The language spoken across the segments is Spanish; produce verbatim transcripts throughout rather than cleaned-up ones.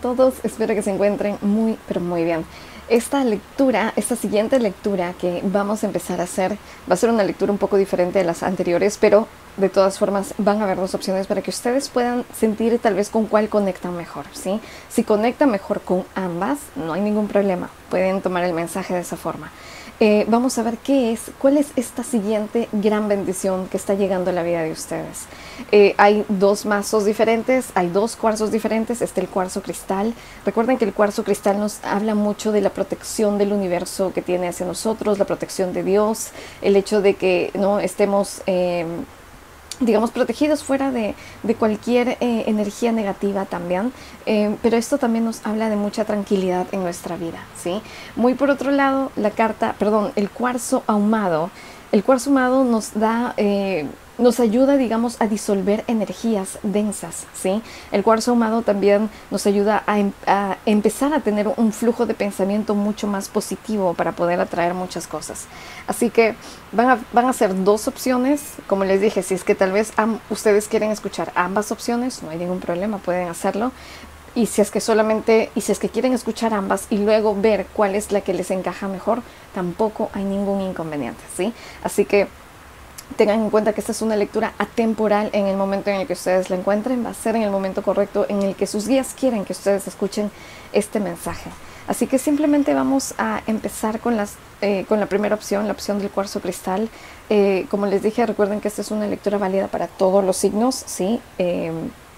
todos, espero que se encuentren muy, pero muy bien. Esta lectura, esta siguiente lectura que vamos a empezar a hacer, va a ser una lectura un poco diferente de las anteriores, pero de todas formas van a haber dos opciones para que ustedes puedan sentir tal vez con cuál conectan mejor, ¿sí? Si conectan mejor con ambas, no hay ningún problema, pueden tomar el mensaje de esa forma. Eh, vamos a ver qué es, cuál es esta siguiente gran bendición que está llegando a la vida de ustedes. Eh, hay dos mazos diferentes, hay dos cuarzos diferentes, este el cuarzo cristal. Recuerden que el cuarzo cristal nos habla mucho de la protección del universo que tiene hacia nosotros, la protección de Dios, el hecho de que no estemos... Eh, digamos, protegidos fuera de, de cualquier eh, energía negativa también, eh, pero esto también nos habla de mucha tranquilidad en nuestra vida, ¿sí? Muy por otro lado, la carta, perdón, el cuarzo ahumado, el cuarzo ahumado nos da... Eh, nos ayuda, digamos, a disolver energías densas, ¿sí? El cuarzo ahumado también nos ayuda a, em a empezar a tener un flujo de pensamiento mucho más positivo para poder atraer muchas cosas. Así que van a, van a ser dos opciones, como les dije, si es que tal vez ustedes quieren escuchar ambas opciones, no hay ningún problema, pueden hacerlo. Y si es que solamente, y si es que quieren escuchar ambas y luego ver cuál es la que les encaja mejor, tampoco hay ningún inconveniente, ¿sí? Así que tengan en cuenta que esta es una lectura atemporal en el momento en el que ustedes la encuentren. Va a ser en el momento correcto en el que sus guías quieren que ustedes escuchen este mensaje. Así que simplemente vamos a empezar con, las, eh, con la primera opción, la opción del cuarzo cristal. Eh, como les dije, recuerden que esta es una lectura válida para todos los signos, ¿sí? Eh,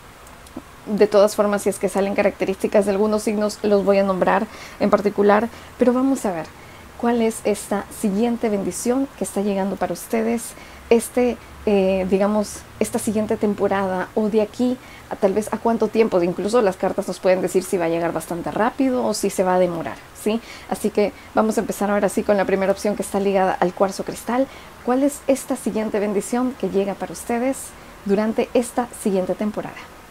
de todas formas, si es que salen características de algunos signos, los voy a nombrar en particular. Pero vamos a ver cuál es esta siguiente bendición que está llegando para ustedes. Este, eh, digamos, esta siguiente temporada o de aquí a tal vez a cuánto tiempo, incluso las cartas nos pueden decir si va a llegar bastante rápido o si se va a demorar, ¿sí? Así que vamos a empezar ahora sí con la primera opción que está ligada al cuarzo cristal. ¿Cuál es esta siguiente bendición que llega para ustedes durante esta siguiente temporada?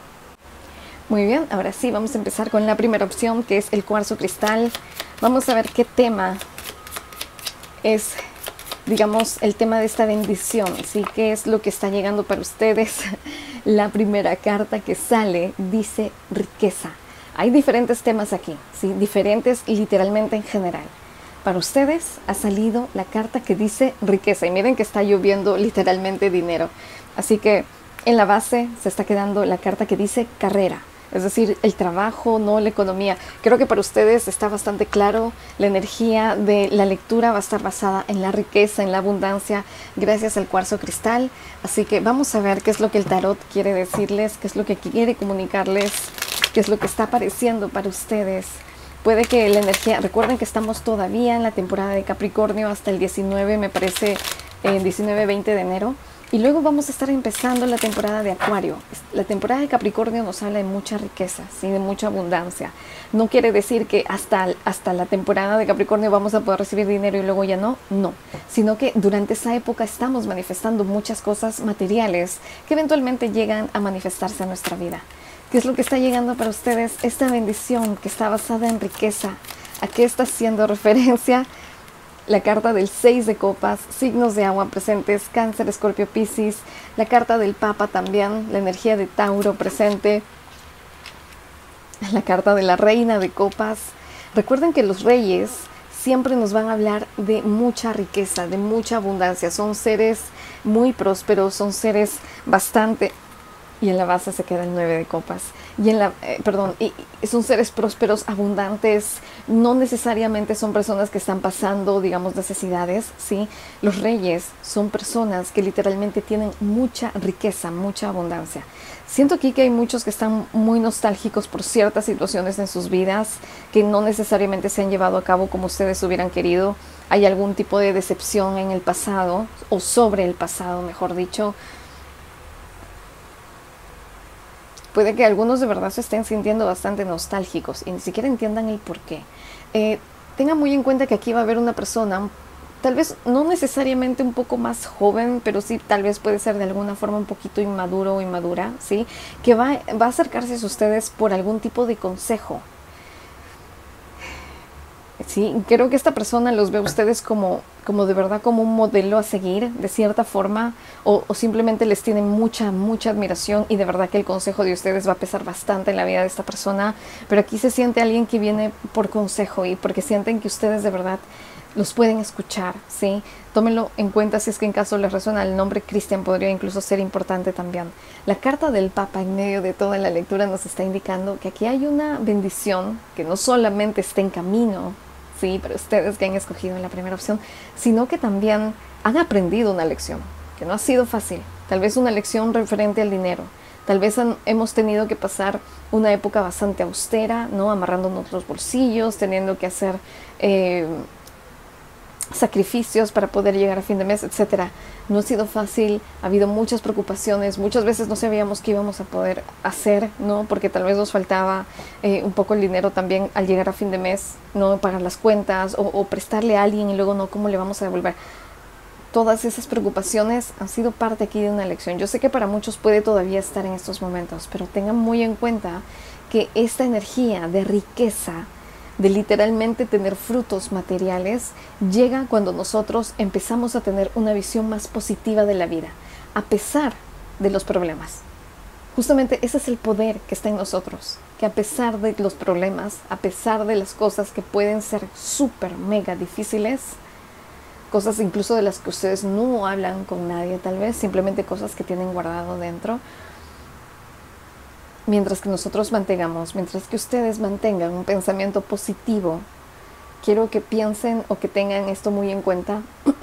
Muy bien, ahora sí vamos a empezar con la primera opción, que es el cuarzo cristal. Vamos a ver qué tema es, digamos, el tema de esta bendición, ¿sí? ¿Qué es lo que está llegando para ustedes? La primera carta que sale dice riqueza. Hay diferentes temas aquí, ¿sí? Diferentes literalmente en general. Para ustedes ha salido la carta que dice riqueza. Y miren que está lloviendo literalmente dinero. Así que en la base se está quedando la carta que dice carrera. Es decir, el trabajo, no la economía. Creo que para ustedes está bastante claro. La energía de la lectura va a estar basada en la riqueza, en la abundancia, gracias al cuarzo cristal. Así que vamos a ver qué es lo que el tarot quiere decirles, qué es lo que quiere comunicarles, qué es lo que está apareciendo para ustedes. Puede que la energía, recuerden que estamos todavía en la temporada de Capricornio hasta el diecinueve, me parece, eh, diecinueve veinte de enero. Y luego vamos a estar empezando la temporada de Acuario. La temporada de Capricornio nos habla de mucha riqueza, ¿sí? De mucha abundancia. No quiere decir que hasta, hasta la temporada de Capricornio vamos a poder recibir dinero y luego ya no. No. Sino que durante esa época estamos manifestando muchas cosas materiales que eventualmente llegan a manifestarse en nuestra vida. ¿Qué es lo que está llegando para ustedes? Esta bendición que está basada en riqueza. ¿A qué está haciendo referencia? La carta del seis de copas, signos de agua presentes, Cáncer, Escorpio, Piscis. La carta del Papa también, la energía de Tauro presente. La carta de la Reina de copas. Recuerden que los reyes siempre nos van a hablar de mucha riqueza, de mucha abundancia. Son seres muy prósperos, son seres bastante... Y en la base se queda el nueve de copas. Y en la, eh, perdón, y, y son seres prósperos, abundantes. No necesariamente son personas que están pasando, digamos, necesidades, ¿sí? Los reyes son personas que literalmente tienen mucha riqueza, mucha abundancia. Siento aquí que hay muchos que están muy nostálgicos por ciertas situaciones en sus vidas que no necesariamente se han llevado a cabo como ustedes hubieran querido. Hay algún tipo de decepción en el pasado, o sobre el pasado, mejor dicho. Puede que algunos de verdad se estén sintiendo bastante nostálgicos y ni siquiera entiendan el por qué. Eh, tengan muy en cuenta que aquí va a haber una persona, tal vez no necesariamente un poco más joven, pero sí tal vez puede ser de alguna forma un poquito inmaduro o inmadura, ¿sí? Que va, va a acercarse a ustedes por algún tipo de consejo. Sí, creo que esta persona los ve a ustedes como, como de verdad como un modelo a seguir, de cierta forma, o, o simplemente les tiene mucha, mucha admiración y de verdad que el consejo de ustedes va a pesar bastante en la vida de esta persona, pero aquí se siente alguien que viene por consejo y porque sienten que ustedes de verdad los pueden escuchar, ¿sí? Tómenlo en cuenta si es que en caso les resuena el nombre Cristian, podría incluso ser importante también. La carta del Papa en medio de toda la lectura nos está indicando que aquí hay una bendición que no solamente está en camino, sí, para ustedes que han escogido la primera opción, sino que también han aprendido una lección, que no ha sido fácil, tal vez una lección referente al dinero, tal vez han, hemos tenido que pasar una época bastante austera, ¿no? Amarrándonos los bolsillos, teniendo que hacer eh, sacrificios para poder llegar a fin de mes, etcétera. No ha sido fácil, ha habido muchas preocupaciones, muchas veces no sabíamos qué íbamos a poder hacer, ¿no? Porque tal vez nos faltaba eh, un poco el dinero también al llegar a fin de mes, no pagar las cuentas o, o prestarle a alguien y luego no, ¿cómo le vamos a devolver? Todas esas preocupaciones han sido parte aquí de una lección. Yo sé que para muchos puede todavía estar en estos momentos, pero tengan muy en cuenta que esta energía de riqueza, de literalmente tener frutos materiales, llega cuando nosotros empezamos a tener una visión más positiva de la vida, a pesar de los problemas. Justamente ese es el poder que está en nosotros, que a pesar de los problemas, a pesar de las cosas que pueden ser súper mega difíciles, cosas incluso de las que ustedes no hablan con nadie tal vez, simplemente cosas que tienen guardado dentro, mientras que nosotros mantengamos, mientras que ustedes mantengan un pensamiento positivo, quiero que piensen o que tengan esto muy en cuenta,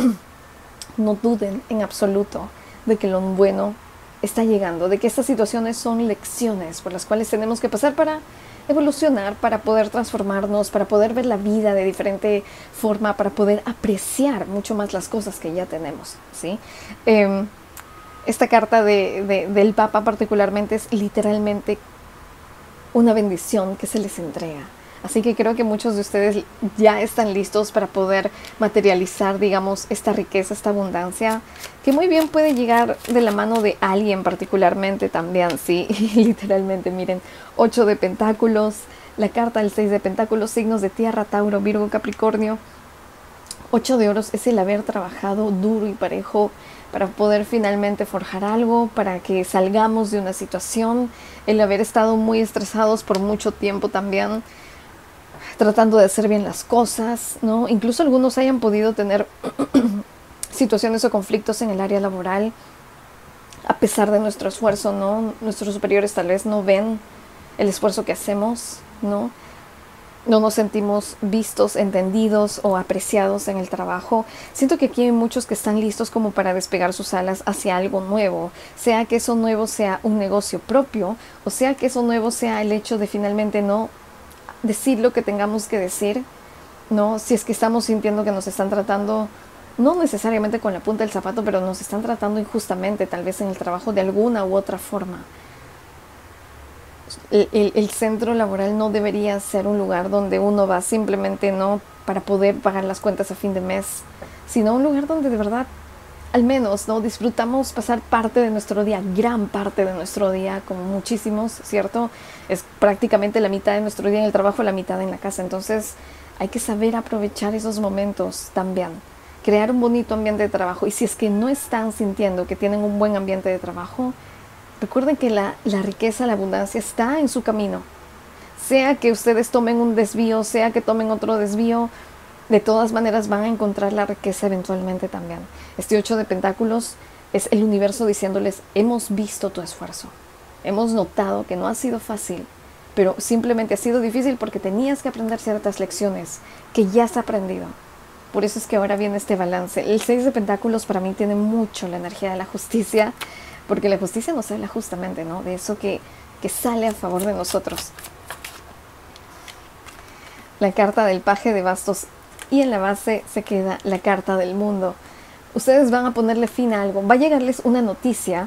no duden en absoluto de que lo bueno está llegando, de que estas situaciones son lecciones por las cuales tenemos que pasar para evolucionar, para poder transformarnos, para poder ver la vida de diferente forma, para poder apreciar mucho más las cosas que ya tenemos, ¿sí? Eh, Esta carta de, de, del Papa particularmente es literalmente una bendición que se les entrega. Así que creo que muchos de ustedes ya están listos para poder materializar, digamos, esta riqueza, esta abundancia, que muy bien puede llegar de la mano de alguien particularmente también, ¿sí? Y literalmente, miren, ocho de pentáculos, la carta del seis de pentáculos, signos de tierra, Tauro, Virgo, Capricornio. ocho de oros es el haber trabajado duro y parejo para poder finalmente forjar algo, para que salgamos de una situación, el haber estado muy estresados por mucho tiempo también, tratando de hacer bien las cosas, ¿no? Incluso algunos hayan podido tener situaciones o conflictos en el área laboral, a pesar de nuestro esfuerzo, ¿no? Nuestros superiores tal vez no ven el esfuerzo que hacemos, ¿no? No nos sentimos vistos, entendidos o apreciados en el trabajo. Siento que aquí hay muchos que están listos como para despegar sus alas hacia algo nuevo, sea que eso nuevo sea un negocio propio, o sea que eso nuevo sea el hecho de finalmente no decir lo que tengamos que decir, ¿no? Si es que estamos sintiendo que nos están tratando, no necesariamente con la punta del zapato, pero nos están tratando injustamente, tal vez en el trabajo de alguna u otra forma. El, el, el centro laboral no debería ser un lugar donde uno va simplemente no para poder pagar las cuentas a fin de mes, sino un lugar donde de verdad, al menos, no disfrutamos pasar parte de nuestro día, gran parte de nuestro día, como muchísimos, ¿cierto? Es prácticamente la mitad de nuestro día en el trabajo, la mitad en la casa. Entonces hay que saber aprovechar esos momentos también, crear un bonito ambiente de trabajo. Y si es que no están sintiendo que tienen un buen ambiente de trabajo, recuerden que la, la riqueza, la abundancia está en su camino. Sea que ustedes tomen un desvío, sea que tomen otro desvío, de todas maneras van a encontrar la riqueza eventualmente también. Este ocho de pentáculos es el universo diciéndoles, hemos visto tu esfuerzo. Hemos notado que no ha sido fácil, pero simplemente ha sido difícil porque tenías que aprender ciertas lecciones que ya has aprendido. Por eso es que ahora viene este balance. El seis de pentáculos para mí tiene mucho la energía de la justicia, porque la justicia nos habla justamente, ¿no? De eso que, que sale a favor de nosotros. La carta del paje de bastos y en la base se queda la carta del mundo. Ustedes van a ponerle fin a algo. Va a llegarles una noticia.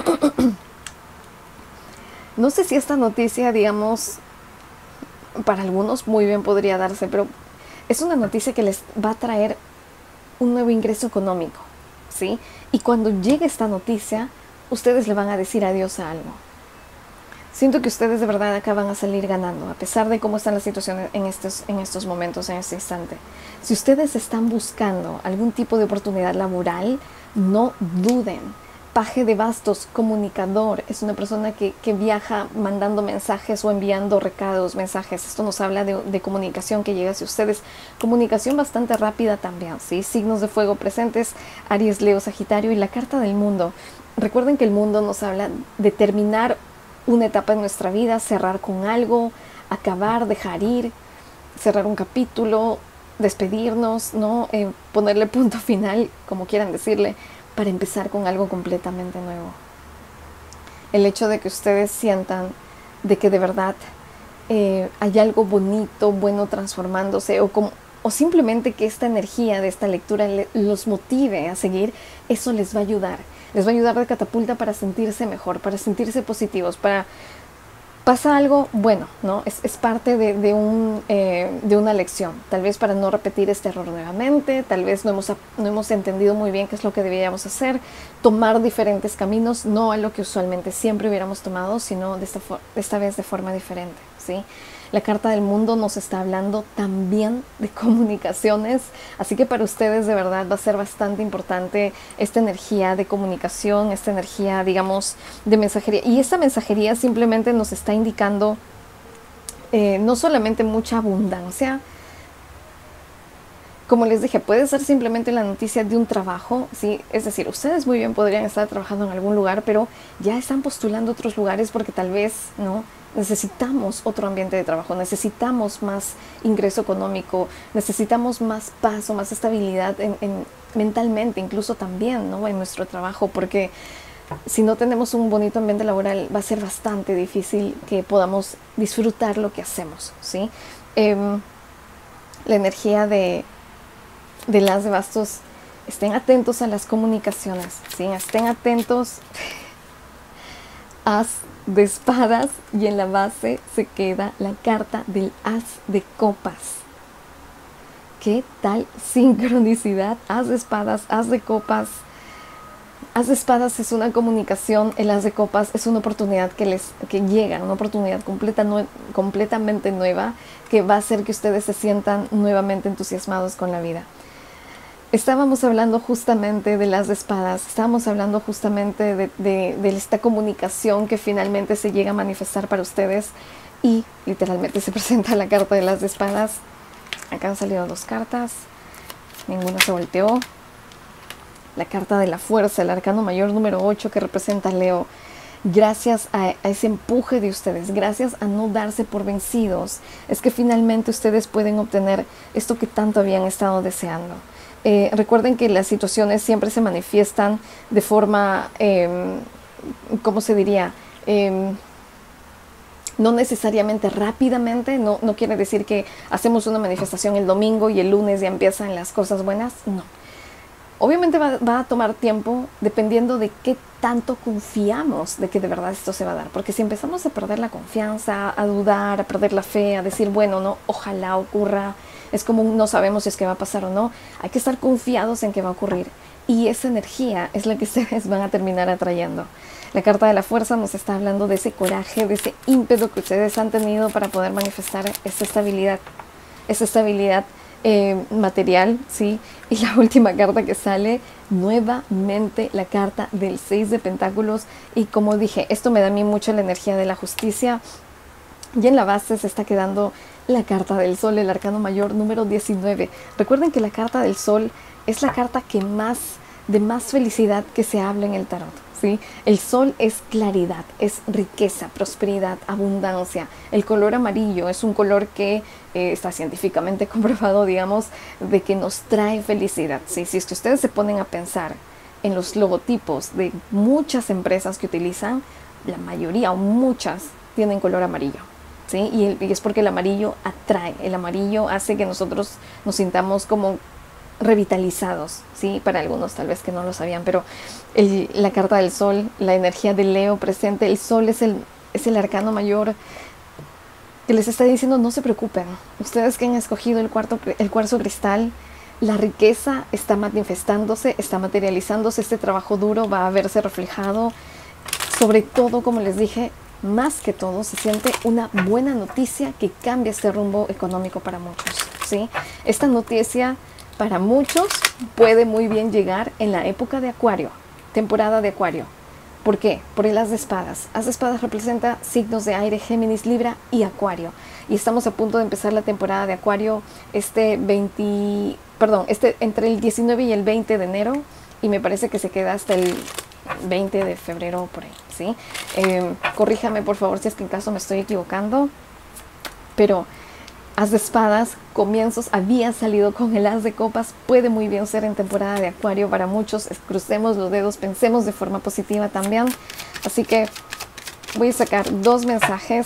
No sé si esta noticia, digamos, para algunos muy bien podría darse, pero es una noticia que les va a traer un nuevo ingreso económico, ¿sí? Y cuando llegue esta noticia, ustedes le van a decir adiós a algo. Siento que ustedes de verdad acá van a salir ganando, a pesar de cómo están las situaciones en estos, en estos momentos, en este instante. Si ustedes están buscando algún tipo de oportunidad laboral, no duden. Paje de bastos, comunicador, es una persona que, que viaja mandando mensajes o enviando recados, mensajes. Esto nos habla de, de comunicación que llega hacia ustedes. Comunicación bastante rápida también, ¿sí? Signos de fuego presentes, Aries, Leo, Sagitario y la carta del mundo. Recuerden que el mundo nos habla de terminar una etapa en nuestra vida, cerrar con algo, acabar, dejar ir, cerrar un capítulo, despedirnos, ¿no? Eh, ponerle punto final, como quieran decirle, para empezar con algo completamente nuevo. El hecho de que ustedes sientan de que de verdad eh, hay algo bonito, bueno transformándose, o, como, o simplemente que esta energía de esta lectura le, los motive a seguir, eso les va a ayudar. Les va a ayudar de catapulta para sentirse mejor, para sentirse positivos, para... Pasa algo bueno, ¿no? Es, es parte de, de, un, eh, de una lección, tal vez para no repetir este error nuevamente, tal vez no hemos, no hemos entendido muy bien qué es lo que deberíamos hacer, tomar diferentes caminos, no a lo que usualmente siempre hubiéramos tomado, sino de esta, de esta vez de forma diferente, ¿sí? La carta del mundo nos está hablando también de comunicaciones, así que para ustedes de verdad va a ser bastante importante esta energía de comunicación, esta energía, digamos, de mensajería. Y esta mensajería simplemente nos está indicando eh, no solamente mucha abundancia, como les dije, puede ser simplemente la noticia de un trabajo, ¿sí? Es decir, ustedes muy bien podrían estar trabajando en algún lugar, pero ya están postulando otros lugares porque tal vez, ¿no? Necesitamos otro ambiente de trabajo, necesitamos más ingreso económico, necesitamos más paz o más estabilidad en, en, mentalmente, incluso también, ¿no? En nuestro trabajo, porque si no tenemos un bonito ambiente laboral va a ser bastante difícil que podamos disfrutar lo que hacemos, ¿sí? Eh, la energía de, de las de bastos, estén atentos a las comunicaciones, ¿sí? Estén atentos. As de espadas, y en la base se queda la carta del as de copas. ¿Qué tal sincronicidad? As de espadas, as de copas. As de espadas es una comunicación, el as de copas es una oportunidad que les que llega, una oportunidad completa, nue completamente nueva, que va a hacer que ustedes se sientan nuevamente entusiasmados con la vida. Estábamos hablando justamente de las de espadas, estábamos hablando justamente de, de, de esta comunicación que finalmente se llega a manifestar para ustedes, y literalmente se presenta la carta de las de espadas. Acá han salido dos cartas, ninguna se volteó. La carta de la fuerza, el arcano mayor número ocho, que representa a Leo. Gracias a, a ese empuje de ustedes, gracias a no darse por vencidos, es que finalmente ustedes pueden obtener esto que tanto habían estado deseando. Eh, recuerden que las situaciones siempre se manifiestan de forma, eh, ¿cómo se diría? Eh, no necesariamente rápidamente, no, no quiere decir que hacemos una manifestación el domingo y el lunes ya empiezan las cosas buenas, no. Obviamente va, va a tomar tiempo dependiendo de qué tanto confiamos de que de verdad esto se va a dar. Porque si empezamos a perder la confianza, a dudar, a perder la fe, a decir, bueno, no, ojalá ocurra, es como no sabemos si es que va a pasar o no, hay que estar confiados en que va a ocurrir. Y esa energía es la que ustedes van a terminar atrayendo. La carta de la fuerza nos está hablando de ese coraje, de ese ímpetu que ustedes han tenido para poder manifestar esta estabilidad, esta estabilidad Eh, material, ¿sí? Y la última carta que sale, nuevamente la carta del seis de pentáculos, y como dije, esto me da a mí mucho la energía de la justicia, y en la base se está quedando la carta del sol, el arcano mayor número diecinueve. Recuerden que la carta del sol es la carta que más, de más felicidad que se habla en el tarot, ¿sí? El sol es claridad, es riqueza, prosperidad, abundancia. El color amarillo es un color que eh, está científicamente comprobado, digamos, de que nos trae felicidad, ¿sí? Si es que ustedes se ponen a pensar en los logotipos de muchas empresas que utilizan, la mayoría o muchas tienen color amarillo, ¿sí? Y, el, y es porque el amarillo atrae, el amarillo hace que nosotros nos sintamos como revitalizados, ¿sí? Para algunos tal vez que no lo sabían, pero el, la carta del sol, la energía de Leo presente, el sol es el, es el arcano mayor que les está diciendo, no se preocupen, ustedes que han escogido el, cuarto, el cuarzo cristal, la riqueza está manifestándose, está materializándose, este trabajo duro va a verse reflejado, sobre todo, como les dije, más que todo se siente una buena noticia que cambia este rumbo económico para muchos, ¿sí? Esta noticia para muchos puede muy bien llegar en la época de Acuario, temporada de Acuario. ¿Por qué? Por el as de espadas. As de espadas representa signos de aire, Géminis, Libra y Acuario. Y estamos a punto de empezar la temporada de Acuario este veinte, perdón, este entre el diecinueve y el veinte de enero, y me parece que se queda hasta el veinte de febrero por ahí, ¿sí? Eh, corríjame por favor si es que en caso me estoy equivocando, pero as de espadas, comienzos, había salido con el as de copas, puede muy bien ser en temporada de Acuario para muchos. Crucemos los dedos, pensemos de forma positiva también. Así que voy a sacar dos mensajes.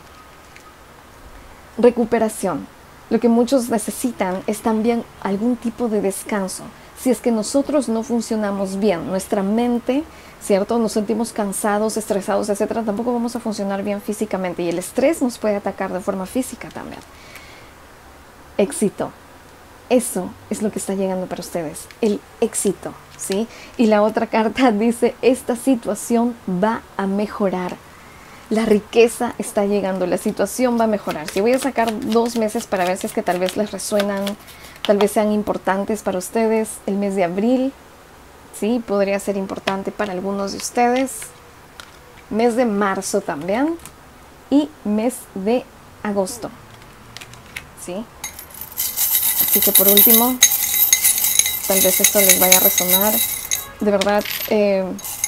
Recuperación. Lo que muchos necesitan es también algún tipo de descanso. Si es que nosotros no funcionamos bien, nuestra mente, ¿cierto? Nos sentimos cansados, estresados, etcétera, tampoco vamos a funcionar bien físicamente. Y el estrés nos puede atacar de forma física también. Éxito. Eso es lo que está llegando para ustedes. El éxito, ¿sí? Y la otra carta dice, esta situación va a mejorar. La riqueza está llegando, la situación va a mejorar. Si voy a sacar dos meses para ver si es que tal vez les resuenan, tal vez sean importantes para ustedes. El mes de abril, sí, podría ser importante para algunos de ustedes. Mes de marzo también. Y mes de agosto, sí. Así que por último, tal vez esto les vaya a resonar. De verdad, eh,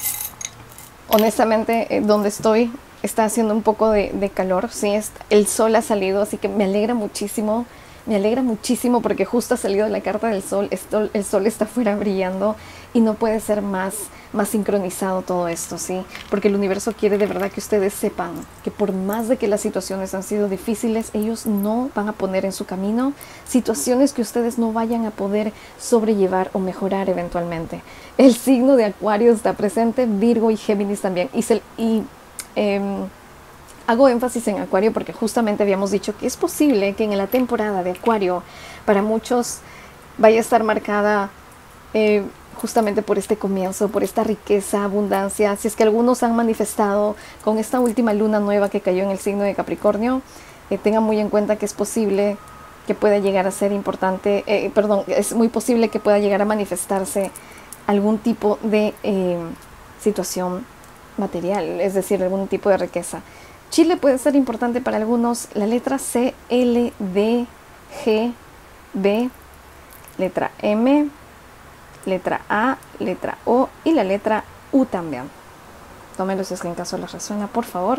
honestamente, eh, donde estoy está haciendo un poco de, de calor, sí, es, el sol ha salido, así que me alegra muchísimo, me alegra muchísimo porque justo ha salido la carta del sol, esto, el sol está afuera brillando y no puede ser más, más sincronizado todo esto, sí, porque el universo quiere de verdad que ustedes sepan que por más de que las situaciones han sido difíciles, ellos no van a poner en su camino situaciones que ustedes no vayan a poder sobrellevar o mejorar eventualmente. El signo de Acuario está presente, Virgo y Géminis también, y, se, y Eh, hago énfasis en Acuario porque justamente habíamos dicho que es posible que en la temporada de Acuario para muchos vaya a estar marcada eh, justamente por este comienzo, por esta riqueza, abundancia. Si es que algunos han manifestado con esta última luna nueva que cayó en el signo de Capricornio, eh, tengan muy en cuenta que es posible que pueda llegar a ser importante, eh, perdón, es muy posible que pueda llegar a manifestarse algún tipo de eh, situación material, es decir, algún tipo de riqueza. Chile puede ser importante para algunos. La letra C, L, D, G, B, letra M, letra A, letra O y la letra U también. Tómenlo si es que en caso les resuena, por favor.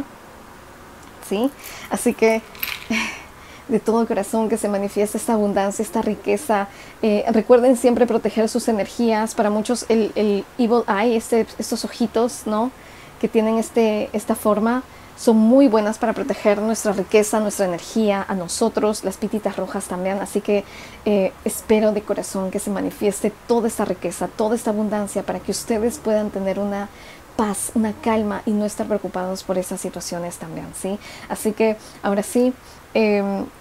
¿Sí? Así que de todo corazón que se manifieste esta abundancia, esta riqueza. Eh, recuerden siempre proteger sus energías. Para muchos el, el evil eye, este, estos ojitos, ¿no?, que tienen este, esta forma, son muy buenas para proteger nuestra riqueza, nuestra energía, a nosotros, las pititas rojas también. Así que eh, espero de corazón que se manifieste toda esta riqueza, toda esta abundancia para que ustedes puedan tener una paz, una calma y no estar preocupados por esas situaciones también, ¿sí? Así que ahora sí, eh,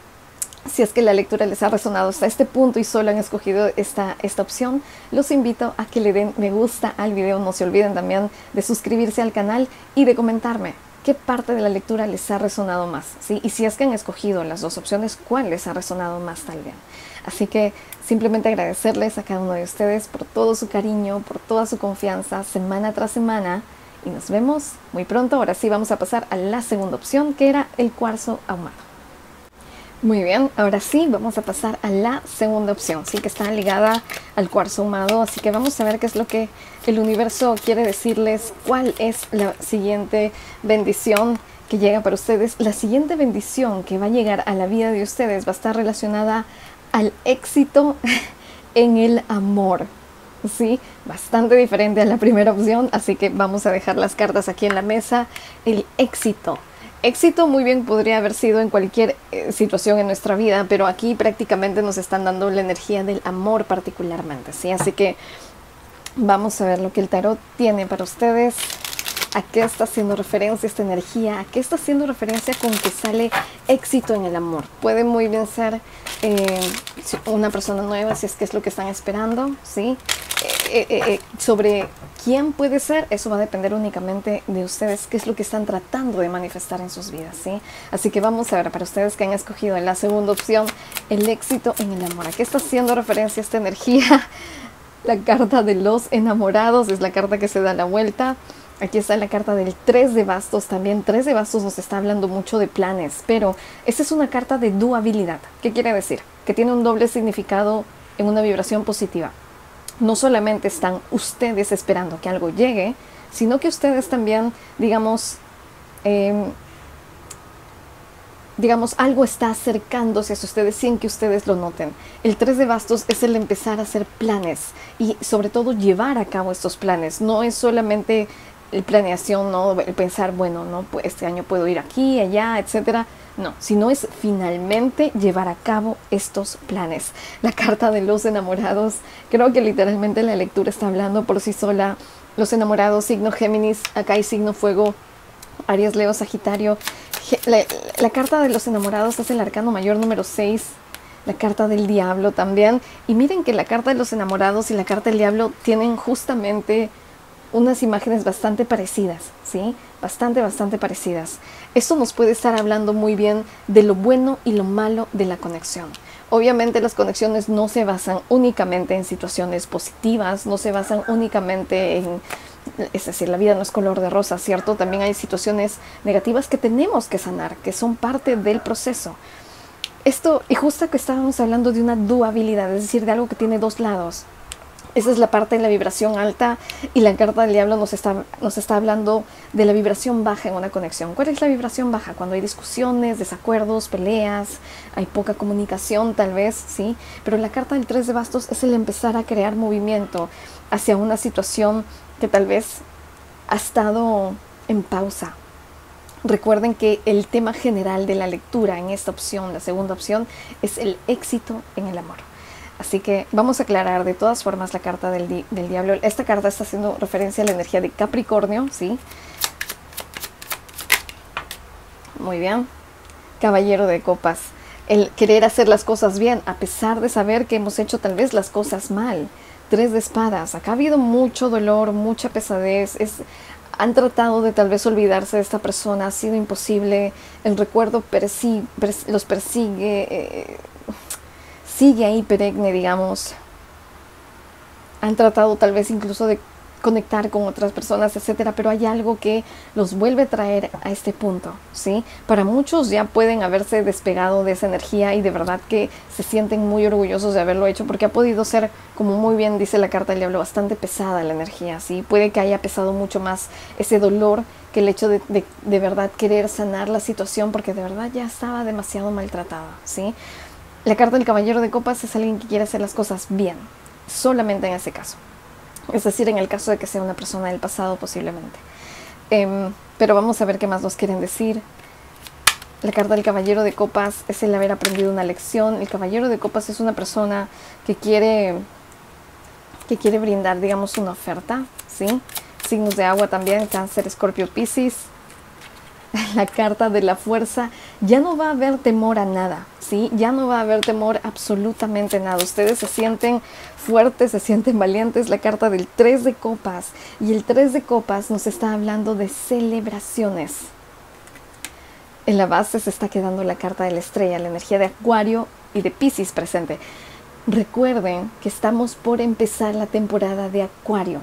si es que la lectura les ha resonado hasta este punto y solo han escogido esta, esta opción, los invito a que le den me gusta al video. No se olviden también de suscribirse al canal y de comentarme qué parte de la lectura les ha resonado más, ¿sí? Y si es que han escogido las dos opciones, ¿cuál les ha resonado más también? Así que simplemente agradecerles a cada uno de ustedes por todo su cariño, por toda su confianza, semana tras semana. Y nos vemos muy pronto. Ahora sí vamos a pasar a la segunda opción, que era el cuarzo ahumado. Muy bien, ahora sí vamos a pasar a la segunda opción, sí, que está ligada al cuarzo ahumado. Así que vamos a ver qué es lo que el universo quiere decirles, cuál es la siguiente bendición que llega para ustedes. La siguiente bendición que va a llegar a la vida de ustedes va a estar relacionada al éxito en el amor, sí, bastante diferente a la primera opción. Así que vamos a dejar las cartas aquí en la mesa. El éxito. Éxito muy bien podría haber sido en cualquier eh, situación en nuestra vida, pero aquí prácticamente nos están dando la energía del amor particularmente, ¿sí? Así que vamos a ver lo que el tarot tiene para ustedes. ¿A qué está haciendo referencia esta energía? ¿A qué está haciendo referencia con que sale éxito en el amor? Puede muy bien ser eh, una persona nueva, si es que es lo que están esperando, ¿sí? Eh, eh, eh, sobre ¿Quién puede ser? Eso va a depender únicamente de ustedes, qué es lo que están tratando de manifestar en sus vidas, ¿sí? Así que vamos a ver, para ustedes que han escogido la segunda opción, el éxito en el amor. ¿A qué está haciendo referencia esta energía? La carta de los enamorados es la carta que se da la vuelta. Aquí está la carta del tres de bastos también. tres de bastos nos está hablando mucho de planes, pero esta es una carta de dualidad. ¿Qué quiere decir? Que tiene un doble significado en una vibración positiva. No solamente están ustedes esperando que algo llegue, sino que ustedes también, digamos, eh, digamos, algo está acercándose a ustedes sin que ustedes lo noten. El tres de bastos es el empezar a hacer planes y sobre todo llevar a cabo estos planes. No es solamente el planeación, ¿no? El pensar, bueno, no, pues este año puedo ir aquí, allá, etcétera. No, sino es finalmente llevar a cabo estos planes. La carta de los enamorados, creo que literalmente la lectura está hablando por sí sola. Los enamorados, signo Géminis, acá hay signo fuego, Aries, Leo, Sagitario. La, la carta de los enamorados es el arcano mayor número seis, la carta del diablo también. Y miren que la carta de los enamorados y la carta del diablo tienen justamente unas imágenes bastante parecidas, ¿sí? Bastante, bastante parecidas. Esto nos puede estar hablando muy bien de lo bueno y lo malo de la conexión. Obviamente las conexiones no se basan únicamente en situaciones positivas, no se basan únicamente en, es decir, la vida no es color de rosa, ¿cierto? También hay situaciones negativas que tenemos que sanar, que son parte del proceso. Esto, y justo que estábamos hablando de una dualidad, es decir, de algo que tiene dos lados. Esa es la parte de la vibración alta y la carta del diablo nos está, nos está hablando de la vibración baja en una conexión. ¿Cuál es la vibración baja? Cuando hay discusiones, desacuerdos, peleas, hay poca comunicación tal vez, ¿sí? Pero la carta del tres de bastos es el empezar a crear movimiento hacia una situación que tal vez ha estado en pausa. Recuerden que el tema general de la lectura en esta opción, la segunda opción, es el éxito en el amor. Así que vamos a aclarar de todas formas la carta del, di del diablo. Esta carta está haciendo referencia a la energía de Capricornio, ¿sí? Muy bien. Caballero de copas. El querer hacer las cosas bien, a pesar de saber que hemos hecho tal vez las cosas mal. Tres de espadas. Acá ha habido mucho dolor, mucha pesadez. Es, han tratado de tal vez olvidarse de esta persona. Ha sido imposible. El recuerdo persigue, pers los persigue. Eh, sigue ahí perenne, digamos. Han tratado tal vez incluso de conectar con otras personas, etcétera, pero hay algo que los vuelve a traer a este punto, ¿sí? Para muchos ya pueden haberse despegado de esa energía y de verdad que se sienten muy orgullosos de haberlo hecho porque ha podido ser, como muy bien dice la carta del diablo, bastante pesada la energía, ¿sí? Puede que haya pesado mucho más ese dolor que el hecho de, de, de verdad querer sanar la situación porque de verdad ya estaba demasiado maltratada, ¿sí? La carta del caballero de copas es alguien que quiere hacer las cosas bien, solamente en ese caso. Es decir, en el caso de que sea una persona del pasado posiblemente. Eh, pero vamos a ver qué más nos quieren decir. La carta del caballero de copas es el haber aprendido una lección. El caballero de copas es una persona que quiere, que quiere brindar, digamos, una oferta, ¿sí? Signos de agua también, Cáncer, Escorpio, Piscis. La carta de la fuerza, ya no va a haber temor a nada, ¿sí? Ya no va a haber temor a absolutamente nada. Ustedes se sienten fuertes, se sienten valientes. La carta del tres de copas, y el tres de copas nos está hablando de celebraciones. En la base se está quedando la carta de la estrella, la energía de Acuario y de Piscis presente. Recuerden que estamos por empezar la temporada de Acuario.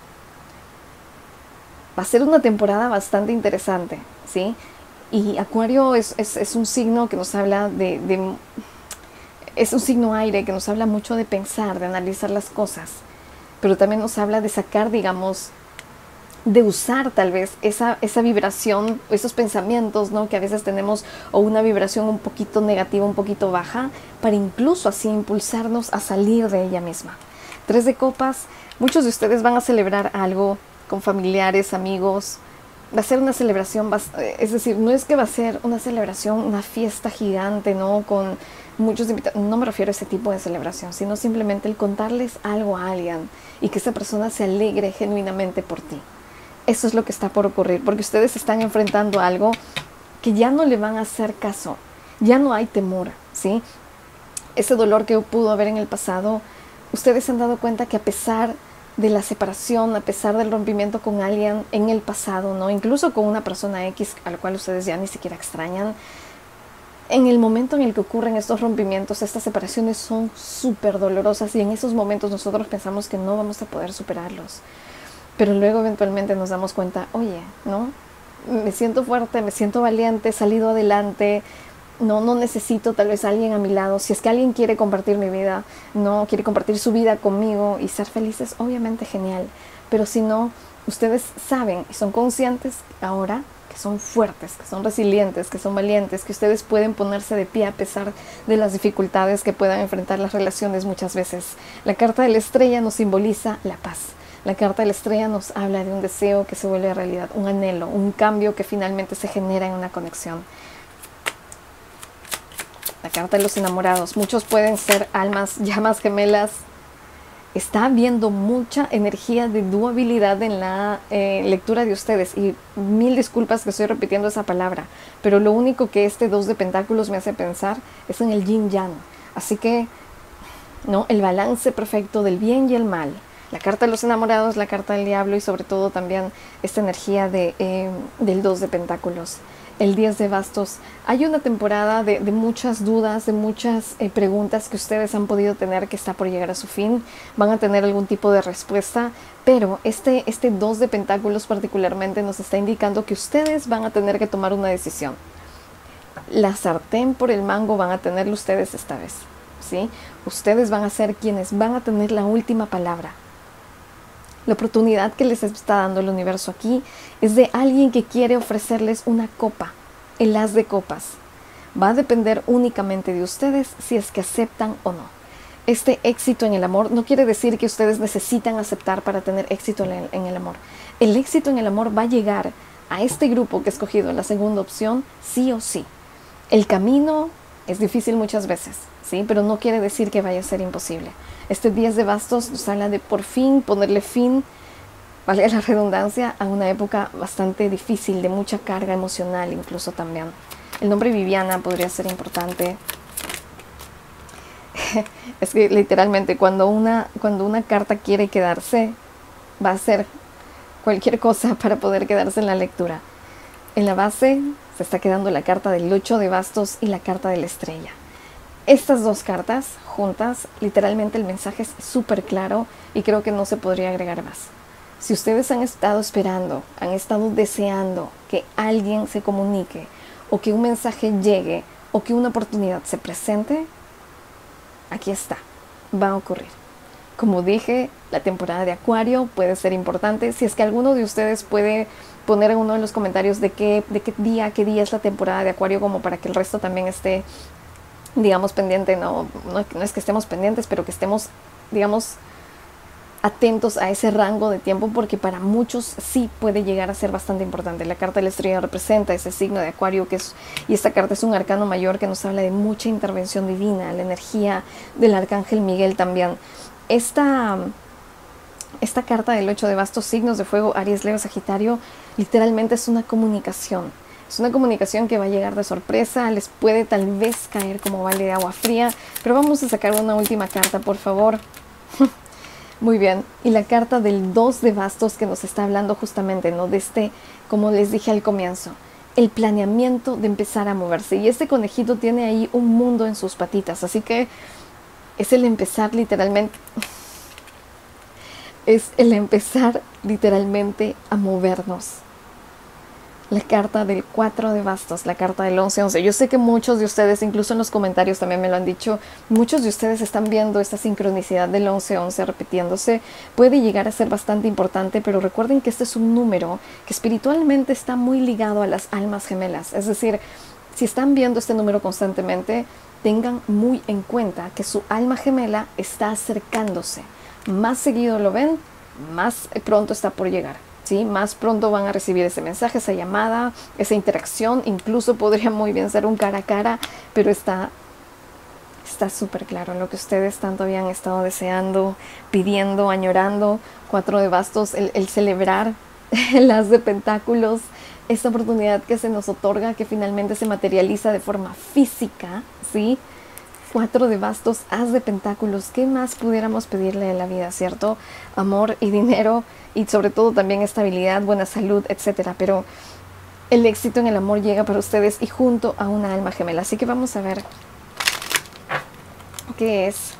Va a ser una temporada bastante interesante, ¿sí? Y Acuario es, es, es un signo que nos habla de, de... Es un signo aire que nos habla mucho de pensar, de analizar las cosas. Pero también nos habla de sacar, digamos, de usar tal vez esa, esa vibración, esos pensamientos, ¿no? Que a veces tenemos, o una vibración un poquito negativa, un poquito baja, para incluso así impulsarnos a salir de ella misma. Tres de copas, muchos de ustedes van a celebrar algo con familiares, amigos. Va a ser una celebración, es decir, no es que va a ser una celebración, una fiesta gigante, ¿no? Con muchos invitados, no me refiero a ese tipo de celebración, sino simplemente el contarles algo a alguien y que esa persona se alegre genuinamente por ti. Eso es lo que está por ocurrir, porque ustedes están enfrentando algo que ya no le van a hacer caso, ya no hay temor, ¿sí? Ese dolor que pudo haber en el pasado, ustedes se han dado cuenta que a pesar de la separación, a pesar del rompimiento con alguien en el pasado, ¿no? Incluso con una persona X a la cual ustedes ya ni siquiera extrañan. En el momento en el que ocurren estos rompimientos, estas separaciones son súper dolorosas y en esos momentos nosotros pensamos que no vamos a poder superarlos. Pero luego eventualmente nos damos cuenta, oye, ¿no? Me siento fuerte, me siento valiente, he salido adelante, no, no necesito tal vez a alguien a mi lado. Si es que alguien quiere compartir mi vida, no quiere compartir su vida conmigo y ser felices, obviamente genial. Pero si no, ustedes saben y son conscientes ahora que son fuertes, que son resilientes, que son valientes, que ustedes pueden ponerse de pie a pesar de las dificultades que puedan enfrentar las relaciones muchas veces. La carta de la estrella nos simboliza la paz. La carta de la estrella nos habla de un deseo que se vuelve realidad, un anhelo, un cambio que finalmente se genera en una conexión. La carta de los enamorados. Muchos pueden ser almas, llamas gemelas. Está habiendo mucha energía de dualidad en la eh, lectura de ustedes. Y mil disculpas que estoy repitiendo esa palabra. Pero lo único que este dos de pentáculos me hace pensar es en el yin yang. Así que, ¿no? El balance perfecto del bien y el mal. La carta de los enamorados, la carta del diablo y sobre todo también esta energía de, eh, del dos de pentáculos. El diez de bastos. Hay una temporada de, de muchas dudas, de muchas eh, preguntas que ustedes han podido tener que está por llegar a su fin. Van a tener algún tipo de respuesta, pero este, este dos de pentáculos particularmente nos está indicando que ustedes van a tener que tomar una decisión. La sartén por el mango van a tenerlo ustedes esta vez, ¿sí? Ustedes van a ser quienes van a tener la última palabra. La oportunidad que les está dando el universo aquí es de alguien que quiere ofrecerles una copa, el as de copas. Va a depender únicamente de ustedes si es que aceptan o no. Este éxito en el amor no quiere decir que ustedes necesitan aceptar para tener éxito en el, en el amor. El éxito en el amor va a llegar a este grupo que he escogido en la segunda opción, sí o sí. El camino es difícil muchas veces, ¿sí? Pero no quiere decir que vaya a ser imposible. Este diez de bastos nos habla de por fin ponerle fin, valga la redundancia, a una época bastante difícil, de mucha carga emocional incluso también. El nombre Viviana podría ser importante. Es que literalmente cuando una, cuando una carta quiere quedarse, va a hacer cualquier cosa para poder quedarse en la lectura. En la base se está quedando la carta del ocho de bastos y la carta de la estrella. Estas dos cartas juntas, literalmente el mensaje es súper claro y creo que no se podría agregar más. Si ustedes han estado esperando, han estado deseando que alguien se comunique o que un mensaje llegue o que una oportunidad se presente, aquí está, va a ocurrir. Como dije, la temporada de Acuario puede ser importante. Si es que alguno de ustedes puede poner en uno de los comentarios de qué, de qué día, qué día es la temporada de Acuario, como para que el resto también esté, digamos, pendiente. No, no, no es que estemos pendientes, pero que estemos, digamos, atentos a ese rango de tiempo, porque para muchos sí puede llegar a ser bastante importante. La carta de la estrella representa ese signo de Acuario, que es, y esta carta es un arcano mayor que nos habla de mucha intervención divina, la energía del arcángel Miguel también. Esta, esta carta del ocho de bastos, signos de fuego, Aries, Leo, Sagitario, literalmente es una comunicación. Es una comunicación que va a llegar de sorpresa, les puede tal vez caer como balde de agua fría, pero vamos a sacar una última carta, por favor. Muy bien, y la carta del dos de bastos que nos está hablando justamente, ¿no? De este, como les dije al comienzo, el planeamiento de empezar a moverse. Y este conejito tiene ahí un mundo en sus patitas, así que es el empezar literalmente, es el empezar literalmente a movernos. La carta del cuatro de bastos, la carta del once once. Yo sé que muchos de ustedes, incluso en los comentarios también me lo han dicho, muchos de ustedes están viendo esta sincronicidad del once once repitiéndose. Puede llegar a ser bastante importante, pero recuerden que este es un número que espiritualmente está muy ligado a las almas gemelas. Es decir, si están viendo este número constantemente, tengan muy en cuenta que su alma gemela está acercándose. Más seguido lo ven, más pronto está por llegar. ¿Sí? Más pronto van a recibir ese mensaje, esa llamada, esa interacción. Incluso podría muy bien ser un cara a cara, pero está está súper claro lo que ustedes tanto habían estado deseando, pidiendo, añorando. Cuatro de bastos, el, el celebrar el as de pentáculos, esta oportunidad que se nos otorga, que finalmente se materializa de forma física, ¿sí? Cuatro de bastos, as de pentáculos. ¿Qué más pudiéramos pedirle a la vida, cierto? Amor y dinero y sobre todo también estabilidad, buena salud, etcétera. Pero el éxito en el amor llega para ustedes y junto a una alma gemela. Así que vamos a ver qué es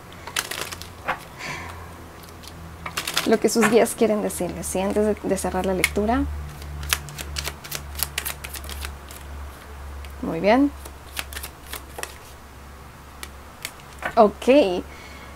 lo que sus guías quieren decirles, ¿sí? Antes de, de cerrar la lectura. Muy bien. Ok.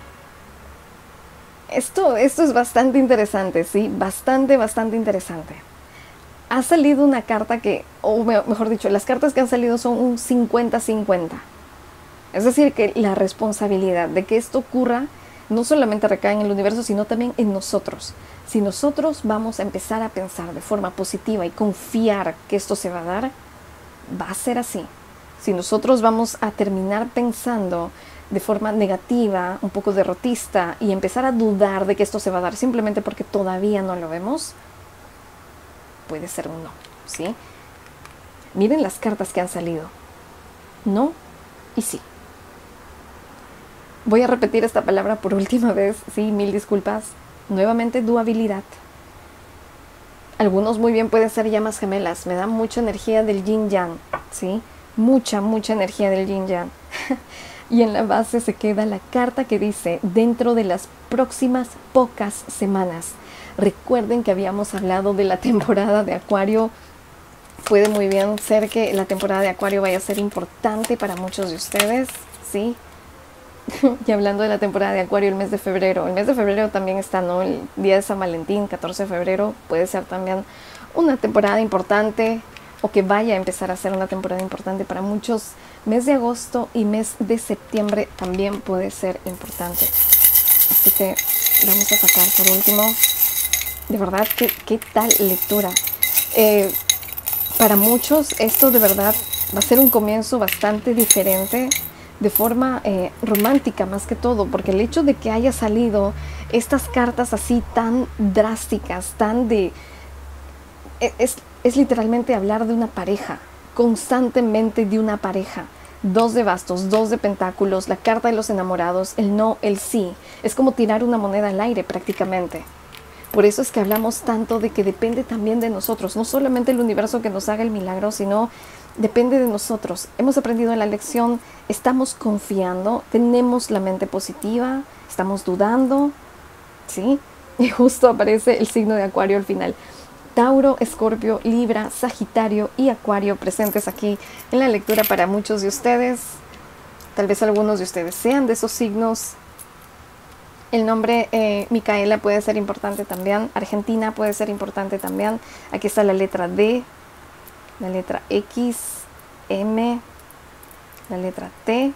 Esto, esto es bastante interesante, ¿sí? Bastante, bastante interesante. Ha salido una carta que, o mejor dicho, las cartas que han salido son un cincuenta cincuenta. Es decir, que la responsabilidad de que esto ocurra no solamente recae en el universo, sino también en nosotros. Si nosotros vamos a empezar a pensar de forma positiva y confiar que esto se va a dar, va a ser así. Si nosotros vamos a terminar pensando de forma negativa, un poco derrotista, y empezar a dudar de que esto se va a dar simplemente porque todavía no lo vemos, puede ser un no, ¿sí? Miren las cartas que han salido. No y sí. Voy a repetir esta palabra por última vez, sí, mil disculpas. Nuevamente, dualidad. Algunos muy bien pueden ser llamas gemelas. Me da mucha energía del yin yang, ¿sí? Mucha, mucha energía del yin yang. Y en la base se queda la carta que dice, dentro de las próximas pocas semanas. Recuerden que habíamos hablado de la temporada de Acuario. Puede muy bien ser que la temporada de Acuario vaya a ser importante para muchos de ustedes, ¿sí? Y hablando de la temporada de Acuario, el mes de febrero. El mes de febrero también está, ¿no? El día de San Valentín, catorce de febrero. Puede ser también una temporada importante o que vaya a empezar a ser una temporada importante para muchos. Mes de agosto y mes de septiembre también puede ser importante. Así que vamos a sacar por último. De verdad, ¿qué, qué tal lectura? Eh, para muchos esto de verdad va a ser un comienzo bastante diferente, de forma eh, romántica más que todo, porque el hecho de que haya salido estas cartas así tan drásticas, tan de... Es, es literalmente hablar de una pareja, constantemente de una pareja. Dos de bastos, dos de pentáculos, la carta de los enamorados, el no, el sí. Es como tirar una moneda al aire prácticamente. Por eso es que hablamos tanto de que depende también de nosotros, no solamente el universo que nos haga el milagro, sino depende de nosotros. Hemos aprendido la lección, estamos confiando, tenemos la mente positiva, estamos dudando, ¿sí? Y justo aparece el signo de Acuario al final. Tauro, Escorpio, Libra, Sagitario y Acuario presentes aquí en la lectura para muchos de ustedes. Tal vez algunos de ustedes sean de esos signos. El nombre eh, Micaela puede ser importante también. Argentina puede ser importante también. Aquí está la letra D, la letra X, M, la letra T,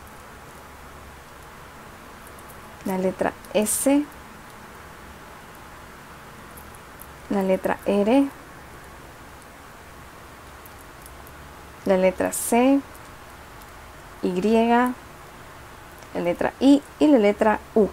la letra S, la letra R, la letra C, Y, la letra I y la letra U.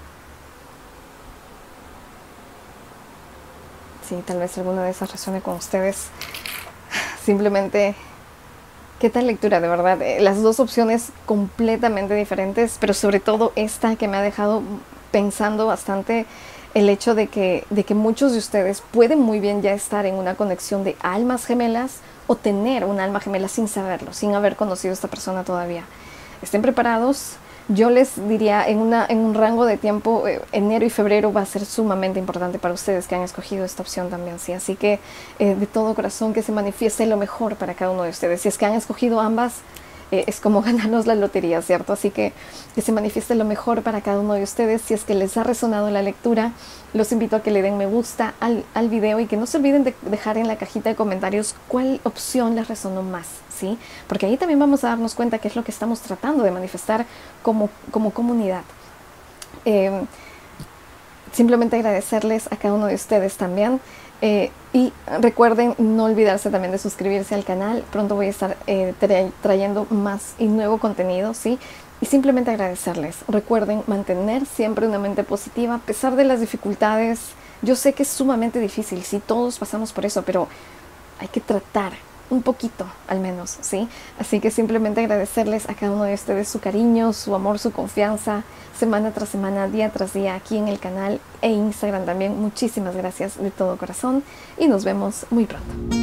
Sí, tal vez alguna de esas resuene con ustedes. Simplemente, ¿qué tal lectura? De verdad, las dos opciones completamente diferentes, pero sobre todo esta que me ha dejado pensando bastante, el hecho de que, de que muchos de ustedes pueden muy bien ya estar en una conexión de almas gemelas o tener un alma gemela sin saberlo, sin haber conocido a esta persona todavía. Estén preparados. Yo les diría, en, una, en un rango de tiempo, eh, enero y febrero va a ser sumamente importante para ustedes que han escogido esta opción también, ¿sí? Así que eh, de todo corazón que se manifieste lo mejor para cada uno de ustedes. Si es que han escogido ambas, eh, es como ganarnos la lotería, ¿cierto? Así que que se manifieste lo mejor para cada uno de ustedes. Si es que les ha resonado la lectura, los invito a que le den me gusta al, al video y que no se olviden de dejar en la cajita de comentarios cuál opción les resonó más, ¿sí? Porque ahí también vamos a darnos cuenta qué es lo que estamos tratando de manifestar como, como comunidad. Eh, simplemente agradecerles a cada uno de ustedes también. Eh, y recuerden no olvidarse también de suscribirse al canal. Pronto voy a estar eh, tra trayendo más y nuevo contenido, ¿sí? Y simplemente agradecerles. Recuerden mantener siempre una mente positiva a pesar de las dificultades. Yo sé que es sumamente difícil, sí, todos pasamos por eso, pero hay que tratar un poquito al menos, ¿sí? Así que simplemente agradecerles a cada uno de ustedes su cariño, su amor, su confianza, semana tras semana, día tras día, aquí en el canal e Instagram también. Muchísimas gracias de todo corazón y nos vemos muy pronto.